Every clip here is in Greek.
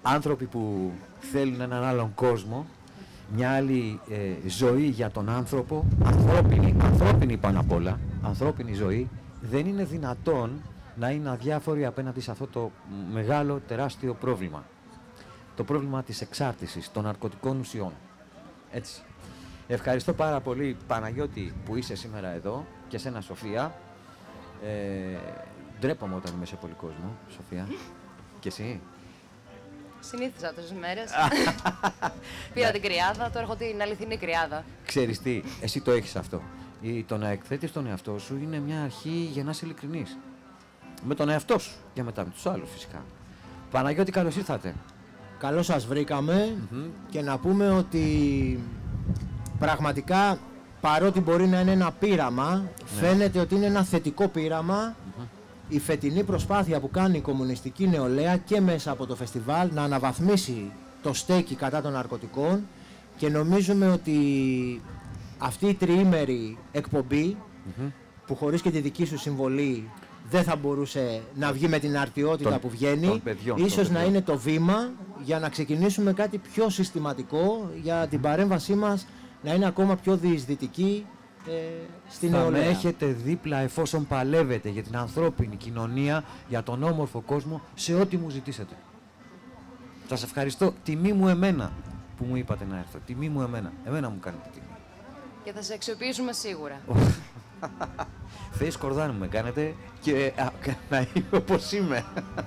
άνθρωποι που θέλουν έναν άλλον κόσμο, μια άλλη ζωή για τον άνθρωπο, ανθρώπινη πάνω απ' όλα, ανθρώπινη ζωή, δεν είναι δυνατόν να είναι αδιάφοροι απέναντι σε αυτό το μεγάλο, τεράστιο πρόβλημα. Το πρόβλημα της εξάρτησης των ναρκωτικών ουσιών. Έτσι. Ευχαριστώ πάρα πολύ, Παναγιώτη, που είσαι σήμερα εδώ, και σένα, Σοφία. Ντρέπομαι όταν είμαι σε πολύ κόσμο, Σοφία. Και εσύ? Συνήθιζα τόσες μέρες. Πήρα την κρυάδα, τώρα έχω την αληθινή κρυάδα. Ξέρεις τι, εσύ το έχεις αυτό. Το να εκθέτεις τον εαυτό σου είναι μια αρχή για να είσαι ειλικρινής. Με τον εαυτό σου και μετά με τους άλλους, φυσικά. Παναγιώτη, καλώς ήρθατε. Καλώς σας βρήκαμε και να πούμε ότι πραγματικά, παρότι μπορεί να είναι ένα πείραμα, φαίνεται ότι είναι ένα θετικό πείραμα. Η φετινή προσπάθεια που κάνει η κομμουνιστική νεολαία και μέσα από το φεστιβάλ να αναβαθμίσει το στέκι κατά των ναρκωτικών, και νομίζουμε ότι αυτή η τριήμερη εκπομπή που χωρίς και τη δική σου συμβολή δεν θα μπορούσε να βγει με την αρτιότητα που βγαίνει, ίσως να είναι το βήμα για να ξεκινήσουμε κάτι πιο συστηματικό, για την παρέμβασή μας να είναι ακόμα πιο διεισδυτική στην νεολαία. Θα με έχετε δίπλα εφόσον παλεύετε για την ανθρώπινη κοινωνία, για τον όμορφο κόσμο, σε ό,τι μου ζητήσετε. Σας ευχαριστώ. Τιμή μου εμένα που μου είπατε να έρθω. Τιμή μου εμένα. Εμένα μου κάνετε τιμή. Και θα σε αξιοποιήσουμε σίγουρα. Face κορδάνι με κάνετε και να είμαι όπως είμαι.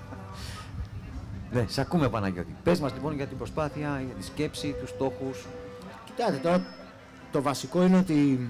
Ναι, σε ακούμε, Παναγιώτη. Πες μας λοιπόν για την προσπάθεια, για τη σκέψη, τους στόχους. Κοιτάτε, τώρα το βασικό είναι ότι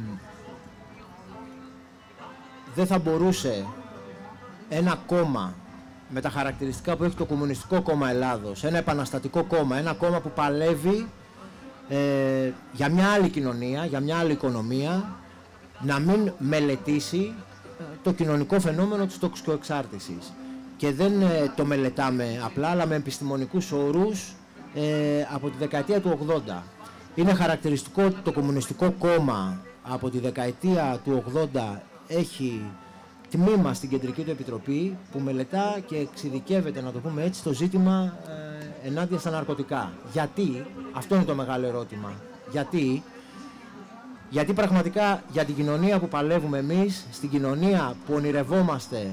δεν θα μπορούσε ένα κόμμα με τα χαρακτηριστικά που έχει το Κομμουνιστικό Κόμμα Ελλάδος, ένα επαναστατικό κόμμα, ένα κόμμα που παλεύει για μια άλλη κοινωνία, για μια άλλη οικονομία, να μην μελετήσει το κοινωνικό φαινόμενο της τοξικοεξάρτησης. Και δεν το μελετάμε απλά, αλλά με επιστημονικούς όρους από τη δεκαετία του 80. Είναι χαρακτηριστικό ότι το Κομμουνιστικό Κόμμα από τη δεκαετία του 80 έχει τμήμα στην Κεντρική του Επιτροπή που μελετά και εξειδικεύεται, να το πούμε έτσι, το ζήτημα ενάντια στα ναρκωτικά. Γιατί? Αυτό είναι το μεγάλο ερώτημα. Γιατί πραγματικά για την κοινωνία που παλεύουμε εμείς, στην κοινωνία που ονειρευόμαστε,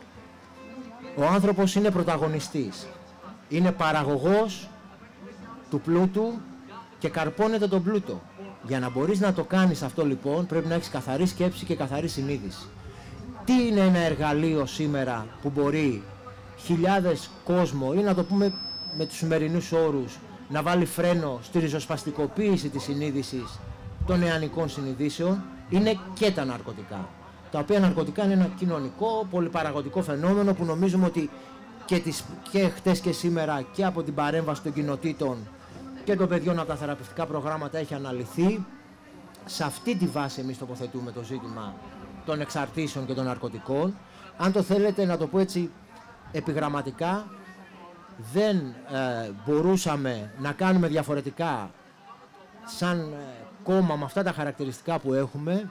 ο άνθρωπος είναι πρωταγωνιστής. Είναι παραγωγός του πλούτου και καρπώνεται τον πλούτο. Για να μπορείς να το κάνεις αυτό λοιπόν, πρέπει να έχεις καθαρή σκέψη και καθαρή συνείδηση. Τι είναι ένα εργαλείο σήμερα που μπορεί χιλιάδες κόσμο, ή να το πούμε με τους σημερινούς όρους, να βάλει φρένο στη ριζοσπαστικοποίηση της συνείδησης των νεανικών συνειδήσεων? Είναι και τα ναρκωτικά. Τα οποία ναρκωτικά είναι ένα κοινωνικό, πολυπαραγωγικό φαινόμενο που νομίζουμε ότι και χτες και σήμερα και από την παρέμβαση των κοινοτήτων και των παιδιών από τα θεραπευτικά προγράμματα έχει αναλυθεί. Σε αυτή τη βάση εμείς τοποθετούμε το ζήτημα των εξαρτήσεων και των ναρκωτικών. Αν το θέλετε να το πω έτσι επιγραμματικά, δεν μπορούσαμε να κάνουμε διαφορετικά σαν κόμμα με αυτά τα χαρακτηριστικά που έχουμε,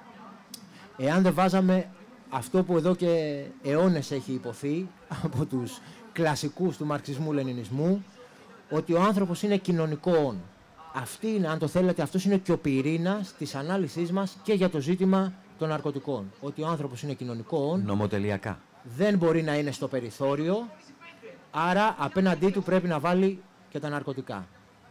εάν δεν βάζαμε αυτό που εδώ και αιώνες έχει υποθεί από τους κλασικούς του μαρξισμού-λενινισμού, ότι ο άνθρωπος είναι κοινωνικό όν. Αυτή είναι, αν το θέλετε, αυτός είναι και ο πυρήνας της ανάλυσης μας και για το ζήτημα των ναρκωτικών. Ότι ο άνθρωπος είναι κοινωνικό όν. Νομοτελειακά. Δεν μπορεί να είναι στο περιθώριο, άρα απέναντί του πρέπει να βάλει και τα ναρκωτικά.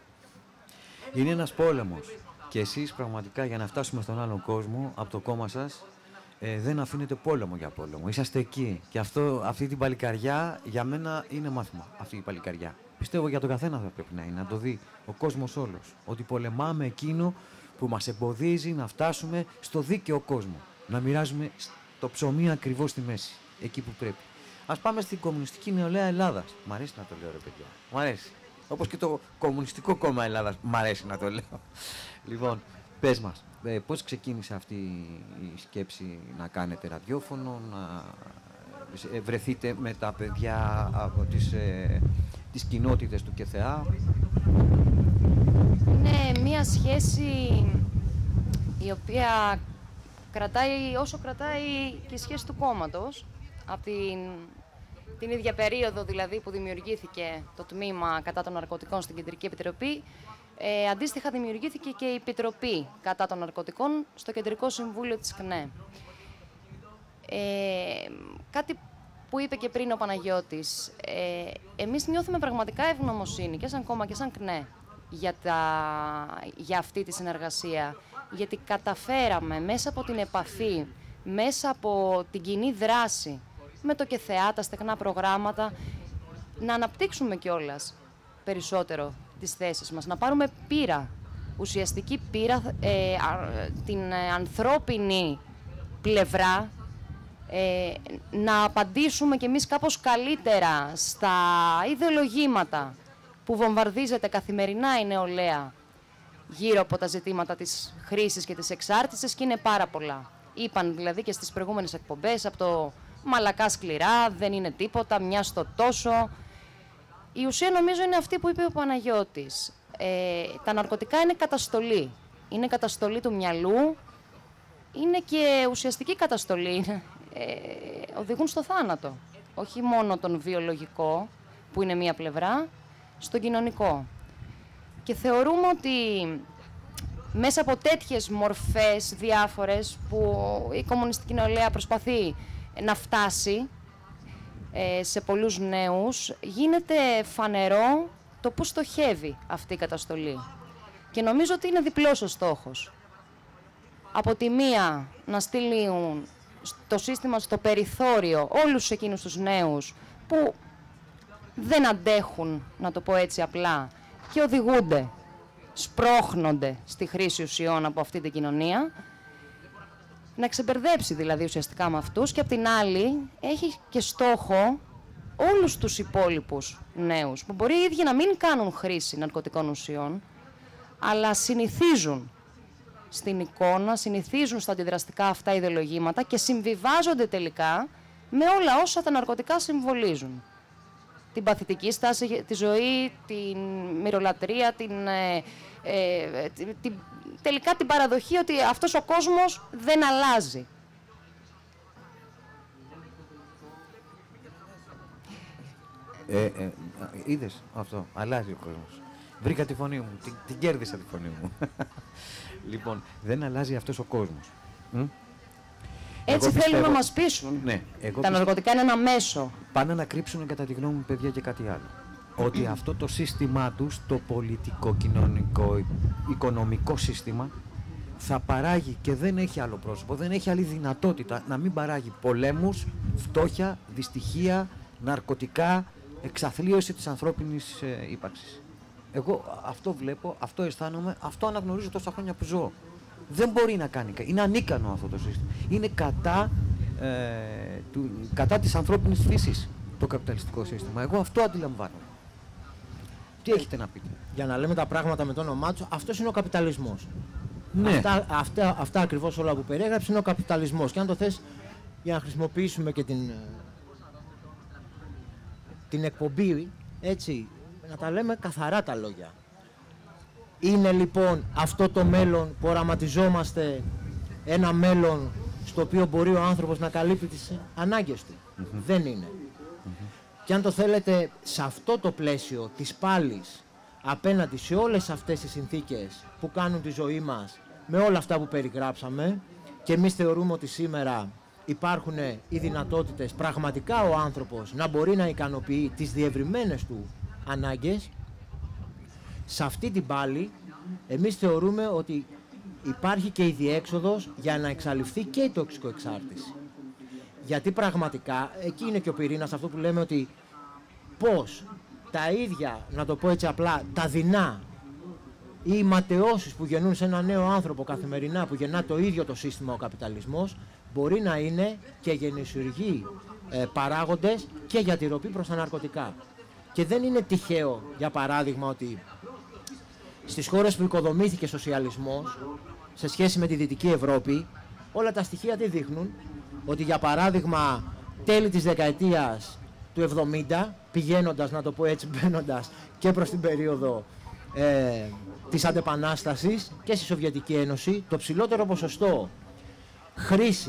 Είναι ένας πόλεμος. Και εσείς πραγματικά, για να φτάσουμε στον άλλον κόσμο, από το κόμμα σας, δεν αφήνετε πόλεμο για πόλεμο. Είσαστε εκεί. Και αυτή την παλικαριά για μένα είναι μάθημα. Αυτή η παλικαριά. Πιστεύω για τον καθένα θα πρέπει να είναι, να το δει ο κόσμος όλος. Ότι πολεμάμε εκείνο που μας εμποδίζει να φτάσουμε στο δίκαιο κόσμο. Να μοιράζουμε το ψωμί ακριβώς στη μέση. Εκεί που πρέπει. Ας πάμε στην Κομμουνιστική Νεολαία Ελλάδας. Μ' αρέσει να το λέω, ρε παιδιά. Μ' αρέσει. Όπως και το Κομμουνιστικό Κόμμα Ελλάδας. Μ' αρέσει να το λέω. Λοιπόν, πες μας, πώς ξεκίνησε αυτή η σκέψη να κάνετε ραδιόφωνο, να βρεθείτε με τα παιδιά από τις κοινότητες του ΚΕΘΕΑ? Είναι μία σχέση η οποία κρατάει όσο κρατάει και η σχέση του κόμματος. Από την την ίδια περίοδο δηλαδή που δημιουργήθηκε το τμήμα κατά των ναρκωτικών στην Κεντρική Επιτροπή, αντίστοιχα δημιουργήθηκε και η Επιτροπή κατά των ναρκωτικών στο Κεντρικό Συμβούλιο της ΚΝΕ. Κάτι που είπε και πριν ο Παναγιώτης, εμείς νιώθουμε πραγματικά ευγνωμοσύνη και σαν κόμμα και σαν ΚΝΕ για αυτή τη συνεργασία, γιατί καταφέραμε μέσα από την επαφή, μέσα από την κοινή δράση με το ΚΕΘΕΑ, τα στεγνά προγράμματα, να αναπτύξουμε κιόλας περισσότερο τις θέσεις μας, να πάρουμε πείρα, ουσιαστική πείρα, την ανθρώπινη πλευρά, να απαντήσουμε κι εμείς κάπως καλύτερα στα ιδεολογήματα που βομβαρδίζεται καθημερινά η νεολαία γύρω από τα ζητήματα της χρήσης και της εξάρτησης, και είναι πάρα πολλά. Είπαν δηλαδή και στις προηγούμενες εκπομπές, από το μαλακά σκληρά, δεν είναι τίποτα, μια στο τόσο. Η ουσία νομίζω είναι αυτή που είπε ο Παναγιώτης. Τα ναρκωτικά είναι καταστολή. Είναι καταστολή του μυαλού, είναι και ουσιαστική καταστολή. Οδηγούν στο θάνατο. Όχι μόνο τον βιολογικό, που είναι μία πλευρά, στον κοινωνικό. Και θεωρούμε ότι μέσα από τέτοιες μορφές διάφορες που η κομμουνιστική νεολαία προσπαθεί να φτάσει σε πολλούς νέους, γίνεται φανερό το που στοχεύει αυτή η καταστολή. Και νομίζω ότι είναι διπλός ο στόχος. Από τη μία να στείλουν το σύστημα στο περιθώριο όλους εκείνους τους νέους που δεν αντέχουν, να το πω έτσι απλά, και οδηγούνται, σπρώχνονται στη χρήση ουσιών από αυτή την κοινωνία, να ξεμπερδέψει δηλαδή ουσιαστικά με αυτούς, και απ' την άλλη έχει και στόχο όλους τους υπόλοιπους νέους που μπορεί οι ίδιοι να μην κάνουν χρήση ναρκωτικών ουσιών, αλλά συνηθίζουν στην εικόνα, συνηθίζουν στα αντιδραστικά αυτά ιδεολογήματα και συμβιβάζονται τελικά με όλα όσα τα ναρκωτικά συμβολίζουν. Την παθητική στάση τη ζωή, την μυρολατρεία, τελικά την παραδοχή ότι αυτός ο κόσμος δεν αλλάζει. Είδες αυτό, αλλάζει ο κόσμος. Βρήκα τη φωνή μου, την κέρδισα τη φωνή μου. Λοιπόν, δεν αλλάζει αυτός ο κόσμος. Έτσι θέλουν να μας πείσουν. Ναι, τα ναρκωτικά είναι ένα μέσο. Πάνε να κρύψουν, κατά τη γνώμη μου, παιδιά, και κάτι άλλο. Ότι αυτό το σύστημά τους, το πολιτικό, κοινωνικό, οικονομικό σύστημα, θα παράγει, και δεν έχει άλλο πρόσωπο, δεν έχει άλλη δυνατότητα να μην παράγει πολέμους, φτώχεια, δυστυχία, ναρκωτικά, εξαθλίωση της ανθρώπινης ύπαρξης. Εγώ αυτό βλέπω, αυτό αισθάνομαι, αυτό αναγνωρίζω τόσα χρόνια που ζω. Δεν μπορεί να κάνει. Είναι ανίκανο αυτό το σύστημα. Είναι κατά της ανθρώπινης φύσης το καπιταλιστικό σύστημα. Εγώ αυτό αντιλαμβάνομαι. Τι έχετε να πείτε? Για να λέμε τα πράγματα με το όνομά του, αυτός είναι ο καπιταλισμός. Ναι. Αυτά ακριβώς όλα που περιέγραψε είναι ο καπιταλισμός. Και αν το θες, για να χρησιμοποιήσουμε και την εκπομπή, έτσι, να τα λέμε καθαρά τα λόγια. Είναι λοιπόν αυτό το μέλλον που οραματιζόμαστε, ένα μέλλον στο οποίο μπορεί ο άνθρωπος να καλύπτει τις ανάγκες του? Δεν είναι. Και αν το θέλετε, σε αυτό το πλαίσιο της πάλης, απέναντι σε όλες αυτές τις συνθήκες που κάνουν τη ζωή μας, με όλα αυτά που περιγράψαμε, και εμείς θεωρούμε ότι σήμερα υπάρχουν οι δυνατότητες πραγματικά ο άνθρωπος να μπορεί να ικανοποιεί τις διευρυμένες του ανάγκες, σε αυτή την πάλη εμείς θεωρούμε ότι υπάρχει και η διέξοδος για να εξαλειφθεί και η τοξικοεξάρτηση. Γιατί πραγματικά, εκεί είναι και ο πυρήνας, αυτό που λέμε, ότι πώς τα ίδια, να το πω έτσι απλά, τα δεινά ή οι ματαιώσεις που γεννούν σε ένα νέο άνθρωπο καθημερινά, που γεννά το ίδιο το σύστημα ο καπιταλισμός, μπορεί να είναι και γεννησιουργοί παράγοντες και για τη ροπή προς τα ναρκωτικά. Και δεν είναι τυχαίο, για παράδειγμα, ότι στις χώρες που οικοδομήθηκε σοσιαλισμός, σε σχέση με τη Δυτική Ευρώπη, όλα τα στοιχεία τι δείχνουν? Ότι, για παράδειγμα, τέλη της δεκαετίας του 70, πηγαίνοντας, να το πω έτσι, μπαίνοντας και προς την περίοδο της Αντεπανάστασης και στη Σοβιετική Ένωση, το ψηλότερο ποσοστό χρήσης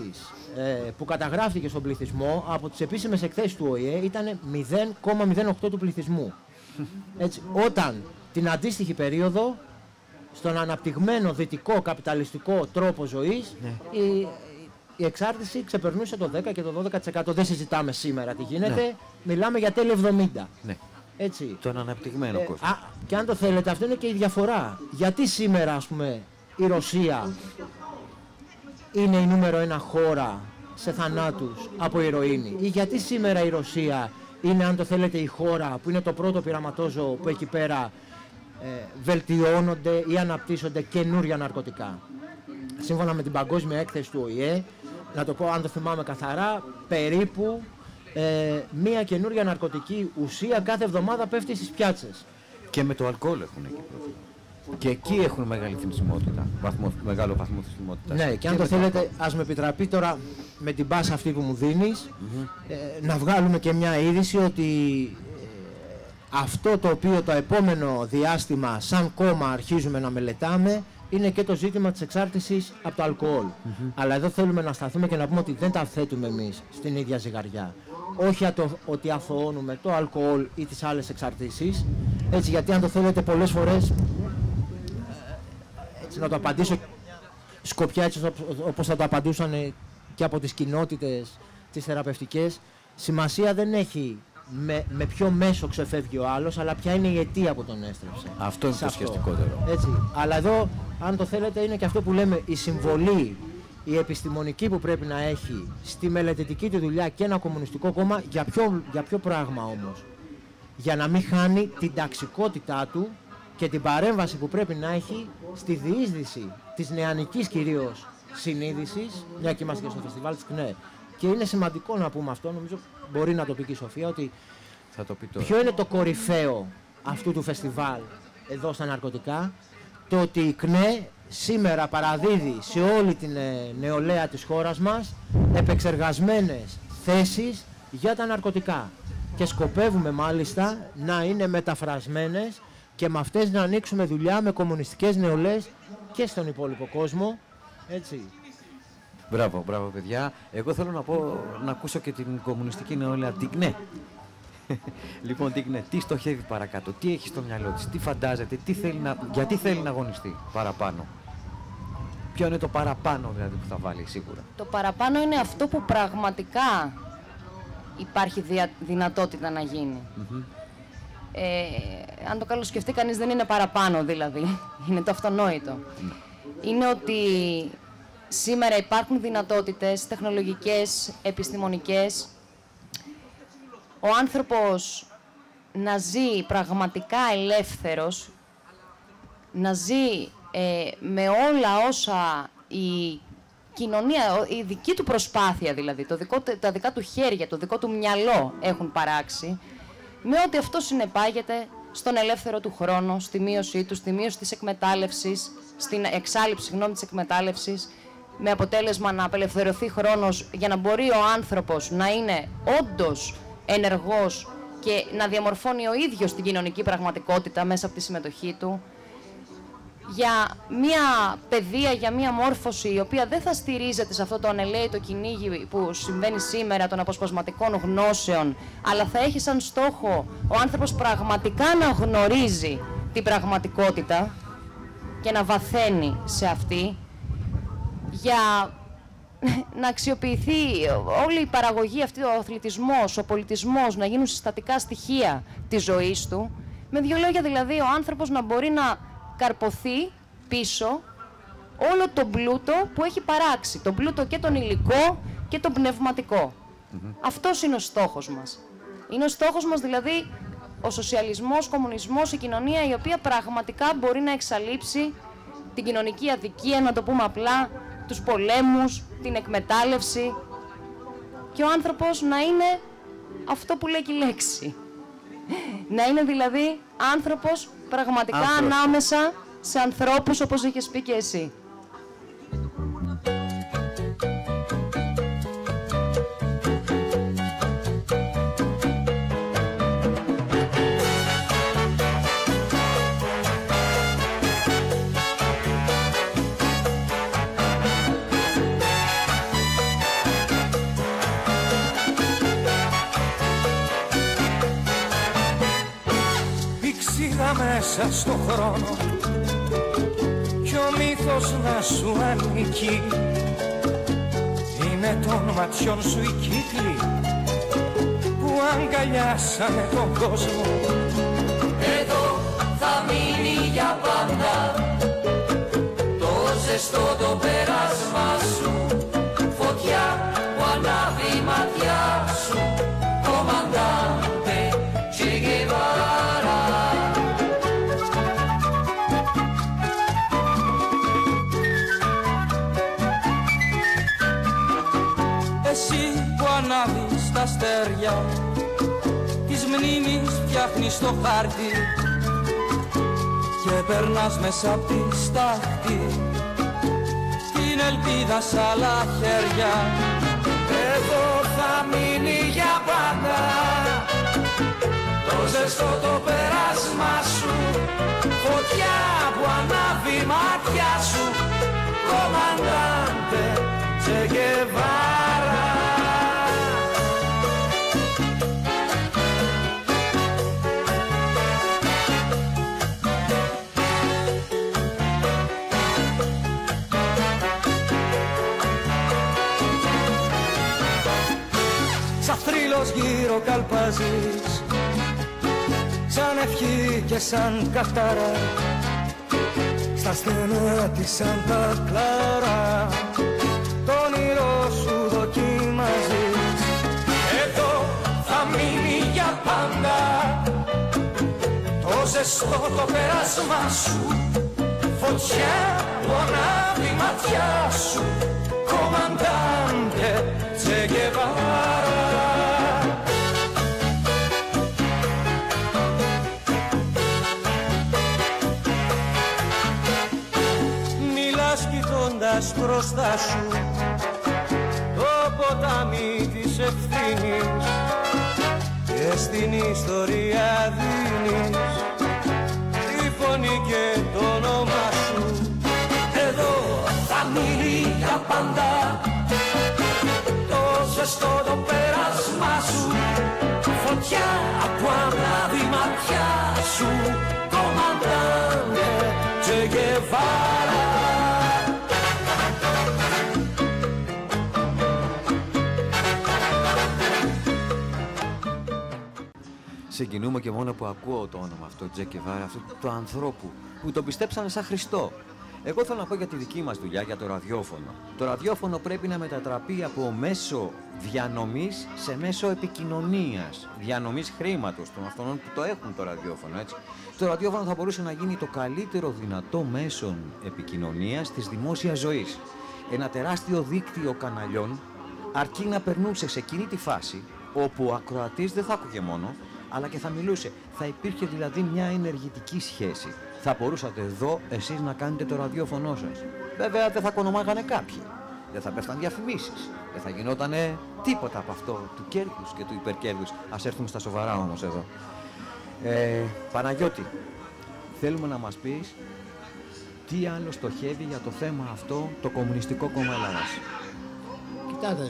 που καταγράφηκε στον πληθυσμό από τις επίσημες εκθέσεις του ΟΗΕ ήταν 0,08 του πληθυσμού. Έτσι, όταν την αντίστοιχη περίοδο στον αναπτυγμένο δυτικό καπιταλιστικό τρόπο ζωής η εξάρτηση ξεπερνούσε το 10 και το 12%. Δεν συζητάμε σήμερα τι γίνεται, μιλάμε για τέλη 70. Ναι. Έτσι. Τον αναπτυγμένο κόσμο. Και αν το θέλετε, αυτό είναι και η διαφορά. Γιατί σήμερα, ας πούμε, η Ρωσία είναι η νούμερο 1 χώρα σε θανάτους από ηρωίνη, ή γιατί σήμερα η Ρωσία είναι, αν το θέλετε, η χώρα που είναι το πρώτο πειραματόζωο που εκεί πέρα βελτιώνονται ή αναπτύσσονται καινούρια ναρκωτικά. Σύμφωνα με την παγκόσμια έκθεση του ΟΗΕ, να το πω αν το θυμάμαι καθαρά, περίπου μία καινούρια ναρκωτική ουσία κάθε εβδομάδα πέφτει στις πιάτσες. Και με το αλκοόλ έχουν εκεί πρόβλημα. Και εκεί έχουν μεγάλη θνησιμότητα, μεγάλο βαθμό θνησιμότητας. Ναι, και αν το θέλετε, ας με επιτραπεί τώρα με την πάσα αυτή που μου δίνεις, να βγάλουμε και μια είδηση ότι αυτό το οποίο το επόμενο διάστημα σαν κόμμα αρχίζουμε να μελετάμε είναι και το ζήτημα της εξάρτησης από το αλκοόλ. Αλλά εδώ θέλουμε να σταθούμε και να πούμε ότι δεν τα θέτουμε εμείς στην ίδια ζυγαριά. Όχι ότι αθωώνουμε το αλκοόλ ή τις άλλες εξαρτήσεις, έτσι, γιατί αν το θέλετε πολλές φορές, έτσι να το απαντήσω σκοπιά έτσι όπως θα το απαντούσαν και από τις κοινότητες τις θεραπευτικές, σημασία δεν έχει με ποιο μέσο ξεφεύγει ο άλλος, αλλά ποια είναι η αιτία που τον έστρεψε. Αυτό είναι το ουσιαστικότερο. Έτσι. Αλλά εδώ, αν το θέλετε, είναι και αυτό που λέμε η συμβολή, η επιστημονική που πρέπει να έχει στη μελετητική του δουλειά και ένα κομμουνιστικό κόμμα. Για ποιο πράγμα όμως? Για να μην χάνει την ταξικότητά του και την παρέμβαση που πρέπει να έχει στη διείσδυση της νεανικής κυρίως συνείδησης, μια και είμαστε και στο φεστιβάλ της ΚΝΕ. Και είναι σημαντικό να πούμε αυτό, νομίζω μπορεί να το πει και η Σοφία, ότι θα το πει τώρα. Ποιο είναι το κορυφαίο αυτού του φεστιβάλ εδώ στα ναρκωτικά? Το ότι η ΚΝΕ σήμερα παραδίδει σε όλη την νεολαία της χώρας μας επεξεργασμένες θέσεις για τα ναρκωτικά. Και σκοπεύουμε μάλιστα να είναι μεταφρασμένες και με αυτές να ανοίξουμε δουλειά με κομμουνιστικές νεολαίες και στον υπόλοιπο κόσμο. Έτσι. Μπράβο, μπράβο παιδιά. Εγώ θέλω να ακούσω και την κομμουνιστική νεολαία, την ΚΝΕ. Λοιπόν, την ΚΝΕ, τι στοχεύει παρακάτω, τι έχει στο μυαλό της, τι φαντάζεται, γιατί θέλει να αγωνιστεί παραπάνω? Ποιο είναι το παραπάνω δηλαδή που θα βάλει σίγουρα? Το παραπάνω είναι αυτό που πραγματικά υπάρχει δυνατότητα να γίνει. Αν το καλοσκεφτεί κανείς, δεν είναι παραπάνω δηλαδή, είναι το αυτονόητο. Είναι ότι σήμερα υπάρχουν δυνατότητες τεχνολογικές, επιστημονικές. Ο άνθρωπος να ζει πραγματικά ελεύθερος, να ζει με όλα όσα η κοινωνία, η δική του προσπάθεια δηλαδή, τα δικά του χέρια, το δικό του μυαλό έχουν παράξει, με ό,τι αυτό συνεπάγεται στον ελεύθερο του χρόνο, στη μείωσή του, στη μείωση της εκμετάλλευσης, στην εξάλειψη της εκμετάλλευσης, με αποτέλεσμα να απελευθερωθεί χρόνος για να μπορεί ο άνθρωπος να είναι όντως ενεργός και να διαμορφώνει ο ίδιος την κοινωνική πραγματικότητα μέσα από τη συμμετοχή του, για μια παιδεία, για μια μόρφωση η οποία δεν θα στηρίζεται σε αυτό το ανελαίητο κυνήγι που συμβαίνει σήμερα των αποσπασματικών γνώσεων, αλλά θα έχει σαν στόχο ο άνθρωπος πραγματικά να γνωρίζει την πραγματικότητα και να βαθαίνει σε αυτή, για να αξιοποιηθεί όλη η παραγωγή αυτή, ο αθλητισμός, ο πολιτισμός, να γίνουν συστατικά στοιχεία της ζωής του. Με δύο λόγια δηλαδή, ο άνθρωπος να μπορεί να καρποθεί πίσω όλο τον πλούτο που έχει παράξει. Τον πλούτο και τον υλικό και τον πνευματικό. Αυτός είναι ο στόχος μας. Είναι ο στόχος μας δηλαδή ο σοσιαλισμός, κομμουνισμός, η κοινωνία η οποία πραγματικά μπορεί να εξαλείψει την κοινωνική αδικία, να το πούμε απλά, τους πολέμους, την εκμετάλλευση, και ο άνθρωπος να είναι αυτό που λέει και η λέξη. Να είναι δηλαδή άνθρωπος πραγματικά ανάμεσα σε ανθρώπους, όπως είχες πει και εσύ. μέσα στο χρόνο κι ο μύθος να σου ανήκει. Είναι των ματιών σου οι κύκλοι που αγκαλιάσανε τον κόσμο. Εδώ θα μείνει για πάντα το ζεστό το πέρασμα σου, φωτιά που ανάβει η ματιά σου, κομμαντάντε Che Guevara. Εσύ που ανάβεις τα αστέρια της μνήμης, φτιάχνεις το χάρτη και περνάς μέσα απ' τη στάχτη την ελπίδα σ' άλλα χέρια. Εδώ θα μείνει για πάντα το ζεστό το πέρασμα σου, φωτιά που ανάβει η μάτια σου, κομμαντάντε Che Guevara. Σαν θρύλος γύρω καλπάζεις, σαν ευχή και σαν καυτάρα, στα στενά της Σάντα Κλάρα το όνειρό σου δοκιμάζεις. Εδώ θα μείνει για πάντα το ζεστό το πέρασμα σου, φωτιά που ανάβει η ματιά σου, κομμαντάντε Che Guevara. Μιλάς κοιτώντας μπροστά σου το ποτάμι της ευθύνης και στην ιστορία δίνεις τη φωνή και το όνομα σου. Εδώ θα μείνει για πάντα το ζεστό το πέρασμα σου, φωτιά που ανάβει η ματιά σου, κομμαντάντε Che Guevara. Συγκινούμε και μόνο που ακούω το όνομα αυτό, Che Guevara, αυτού του ανθρώπου που τον πιστέψανε σαν Χριστό. Εγώ θέλω να πω για τη δική μας δουλειά, για το ραδιόφωνο. Το ραδιόφωνο πρέπει να μετατραπεί από μέσο διανομής σε μέσο επικοινωνίας, διανομής χρήματος των αυτών που το έχουν το ραδιόφωνο, έτσι. Το ραδιόφωνο θα μπορούσε να γίνει το καλύτερο δυνατό μέσο επικοινωνίας της δημόσιας ζωής. Ένα τεράστιο δίκτυο καναλιών, αρκεί να περνούσε σε εκείνη τη φάση όπου ο ακροατής δεν θα άκουγε μόνο, αλλά και θα μιλούσε. Θα υπήρχε δηλαδή μια ενεργητική σχέση. Θα μπορούσατε εδώ εσείς να κάνετε το ραδιόφωνο σας. Βέβαια δεν θα κονομάγανε κάποιοι. Δεν θα πέφταν διαφημίσεις. Δεν θα γινότανε τίποτα από αυτό του κέρδους και του υπερκέρδους. Ας έρθουμε στα σοβαρά όμως εδώ. Παναγιώτη, θέλουμε να μας πεις τι άλλο στοχεύει για το θέμα αυτό το Κομμουνιστικό Κόμμα Ελλάδας. Κοιτάτε,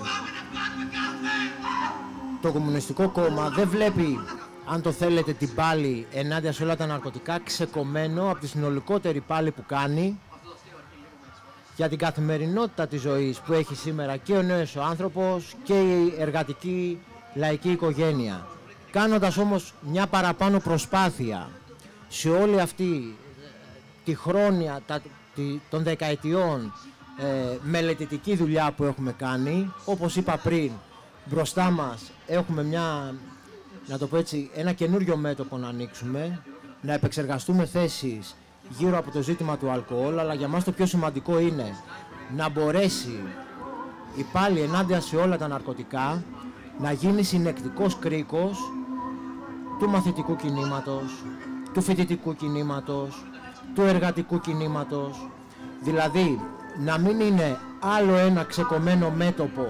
το Κομμουνιστικό Κόμμα δεν βλέπει, αν το θέλετε, την πάλη ενάντια σε όλα τα ναρκωτικά ξεκομμένο από τη συνολικότερη πάλη που κάνει για την καθημερινότητα της ζωής που έχει σήμερα και ο νέος ο άνθρωπος και η εργατική λαϊκή οικογένεια. Κάνοντας όμως μια παραπάνω προσπάθεια σε όλη αυτή τη χρόνια των δεκαετιών μελετητική δουλειά που έχουμε κάνει, όπως είπα πριν, μπροστά μας έχουμε να το πω έτσι, ένα καινούριο μέτωπο να ανοίξουμε, να επεξεργαστούμε θέσεις γύρω από το ζήτημα του αλκοόλ, αλλά για μας το πιο σημαντικό είναι να μπορέσει η πάλη ενάντια σε όλα τα ναρκωτικά να γίνει συνεκτικός κρίκος του μαθητικού κινήματος, του φοιτητικού κινήματος, του εργατικού κινήματος, δηλαδή να μην είναι άλλο ένα ξεκομμένο μέτωπο,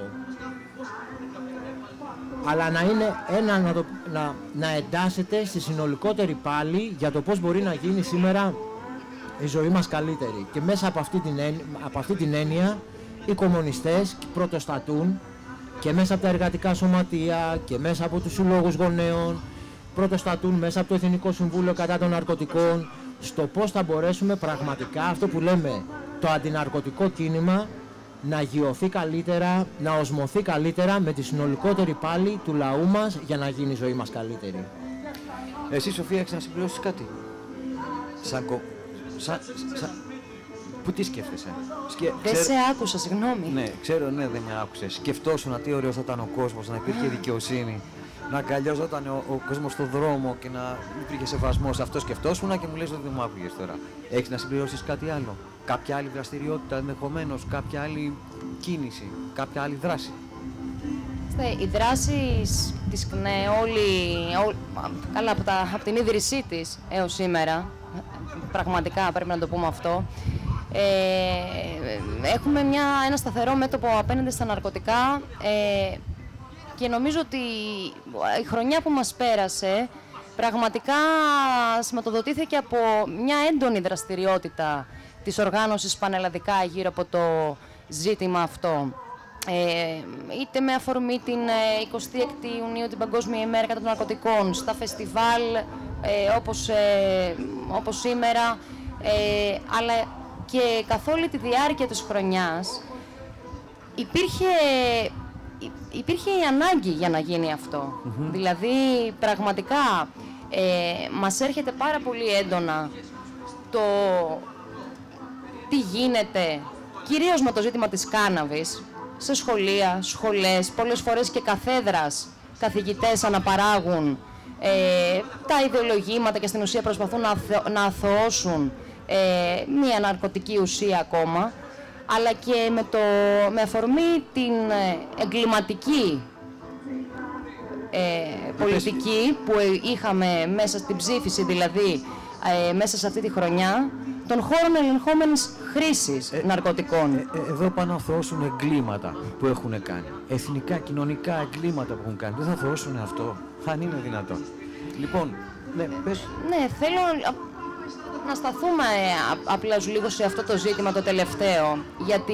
αλλά να είναι να εντάσσεται στη συνολικότερη πάλη για το πώς μπορεί να γίνει σήμερα η ζωή μας καλύτερη. Και μέσα από αυτή την έννοια οι κομμουνιστές πρωτοστατούν και μέσα από τα εργατικά σωματεία και μέσα από τους συλλόγους γονέων πρωτοστατούν μέσα από το Εθνικό Συμβούλιο κατά των Ναρκωτικών, στο πώς θα μπορέσουμε πραγματικά αυτό που λέμε το αντιναρκωτικό κίνημα να αγιωθεί καλύτερα, να οσμωθεί καλύτερα με τη συνολικότερη πάλη του λαού μας για να γίνει η ζωή μας καλύτερη. Εσύ, Σοφία, έχεις να συμπληρώσεις κάτι? Πού τι σκέφτεσαι? Δεν σε άκουσα, συγγνώμη. Ναι, ξέρω, ναι, δεν με άκουσες. Σκεφτόσουν τι ωραίο θα ήταν ο κόσμος, να υπήρχε δικαιοσύνη, να αγκαλιόζονταν ο κόσμος στον δρόμο και να υπήρχε σεβασμός. Αυτό σκεφτόσουν και μου λες ότι δεν μου άκουγες τώρα. Έχεις να συμπληρώσεις κάτι άλλο? Κάποια άλλη δραστηριότητα ενδεχομένως, κάποια άλλη κίνηση, κάποια άλλη δράση? Οι δράσεις της ΚΝΕ, καλά από την ίδρυσή της έως σήμερα, πραγματικά πρέπει να το πούμε αυτό, έχουμε ένα σταθερό μέτωπο απέναντι στα ναρκωτικά και νομίζω ότι η χρονιά που μας πέρασε πραγματικά σηματοδοτήθηκε από μια έντονη δραστηριότητα της οργάνωσης πανελλαδικά γύρω από το ζήτημα αυτό. Είτε με αφορμή την 26η Ιουνίου, την Παγκόσμια ημέρα κατά των ναρκωτικών, στα φεστιβάλ όπως σήμερα, αλλά και καθ' όλη τη διάρκεια της χρονιάς υπήρχε η ανάγκη για να γίνει αυτό. Δηλαδή, πραγματικά, μας έρχεται πάρα πολύ έντονα το τι γίνεται, κυρίως με το ζήτημα της κάναβης, σε σχολεία, σχολές, πολλές φορές και καθέδρας καθηγητές αναπαράγουν τα ιδεολογήματα και στην ουσία προσπαθούν να αθωώσουν μία ναρκωτική ουσία ακόμα, αλλά και με αφορμή την εγκληματική πολιτική που είχαμε μέσα στην ψήφιση, δηλαδή μέσα σε αυτή τη χρονιά, των χώρων ελεγχόμενης χρήσης ναρκωτικών. Εδώ πάνε να αθωώσουν εγκλήματα που έχουν κάνει. Εθνικά, κοινωνικά εγκλήματα που έχουν κάνει. Δεν θα αθωώσουν αυτό. Αν είναι δυνατόν. Λοιπόν, ναι, πες. Ναι, θέλω να σταθούμε απλά λίγο σε αυτό το ζήτημα το τελευταίο. Γιατί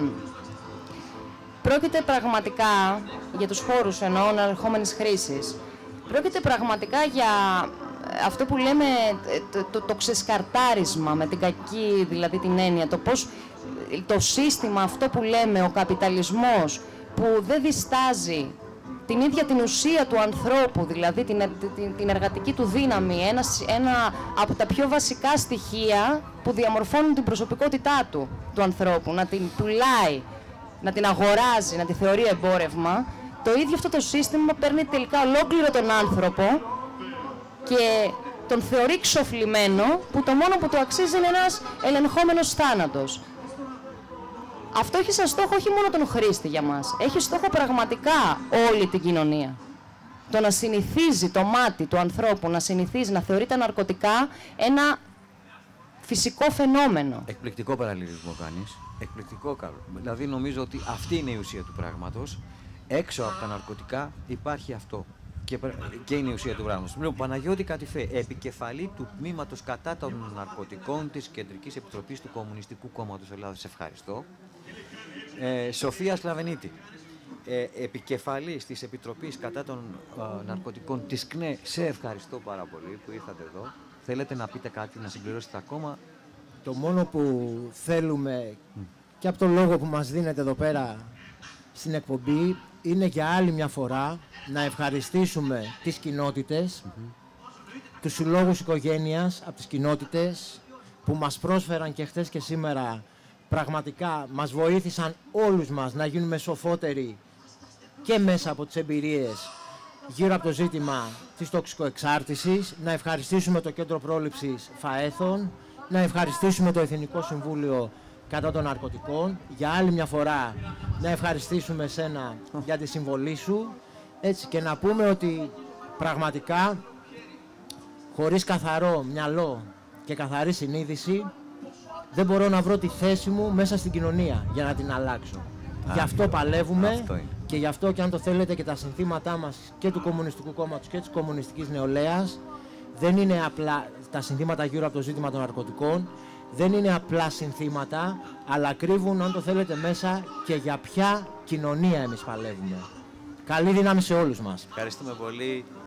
πρόκειται πραγματικά για τους χώρους ελεγχόμενης χρήσης. Πρόκειται πραγματικά για αυτό που λέμε το ξεσκαρτάρισμα, με την κακή δηλαδή την έννοια, το πώς το σύστημα αυτό που λέμε, ο καπιταλισμός, που δεν διστάζει την ίδια την ουσία του ανθρώπου, δηλαδή την εργατική του δύναμη, ένα από τα πιο βασικά στοιχεία που διαμορφώνουν την προσωπικότητά του ανθρώπου, να την πουλάει, να την αγοράζει, να τη θεωρεί εμπόρευμα, το ίδιο αυτό το σύστημα παίρνει τελικά ολόκληρο τον άνθρωπο και τον θεωρεί ξοφλημένο, που το μόνο που του αξίζει είναι ένας ελεγχόμενος θάνατος. Αυτό έχει σαν στόχο όχι μόνο τον χρήστη για μας, έχει στόχο πραγματικά όλη την κοινωνία. Το να συνηθίζει το μάτι του ανθρώπου, να συνηθίζει να θεωρεί τα ναρκωτικά ένα φυσικό φαινόμενο. Εκπληκτικό παραλληλισμό κάνεις. Εκπληκτικό καλό. Δηλαδή νομίζω ότι αυτή είναι η ουσία του πράγματος. Έξω από τα ναρκωτικά υπάρχει αυτό. Και είναι η ουσία του πράγματος. Λοιπόν, Παναγιώτη Κατηφέ, επικεφαλή του τμήματος κατά των ναρκωτικών της Κεντρικής Επιτροπής του Κομμουνιστικού Κόμματος Ελλάδας. Ευχαριστώ. Σοφία Σλαβενίτη, επικεφαλής της Επιτροπής κατά των ναρκωτικών της ΚΝΕ. Σε ευχαριστώ πάρα πολύ που ήρθατε εδώ. Θέλετε να πείτε κάτι, να συμπληρώσετε ακόμα? Το μόνο που θέλουμε και από τον λόγο που μας δίνετε εδώ πέρα στην εκπομπή είναι για άλλη μια φορά να ευχαριστήσουμε τις κοινότητες, τους συλλόγους οικογένειας από τις κοινότητες που μας πρόσφεραν και χθες και σήμερα, πραγματικά μας βοήθησαν όλους μας να γίνουμε σοφότεροι και μέσα από τις εμπειρίες γύρω από το ζήτημα της τοξικοεξάρτησης. Να ευχαριστήσουμε το Κέντρο Πρόληψης ΦΑΕΘων, να ευχαριστήσουμε το Εθνικό Συμβούλιο κατά των ναρκωτικών, για άλλη μια φορά να ευχαριστήσουμε εσένα για τη συμβολή σου, έτσι, και να πούμε ότι πραγματικά χωρίς καθαρό μυαλό και καθαρή συνείδηση δεν μπορώ να βρω τη θέση μου μέσα στην κοινωνία για να την αλλάξω. Γι' αυτό παλεύουμε και γι' αυτό, και αν το θέλετε, και τα συνθήματά μας και του Κομμουνιστικού Κόμματος και της Κομμουνιστικής Νεολαίας δεν είναι απλά τα συνθήματα γύρω από το ζήτημα των ναρκωτικών. Δεν είναι απλά συνθήματα, αλλά κρύβουν, αν το θέλετε, μέσα και για ποια κοινωνία εμείς παλεύουμε. Καλή δύναμη σε όλους μας. Ευχαριστούμε πολύ.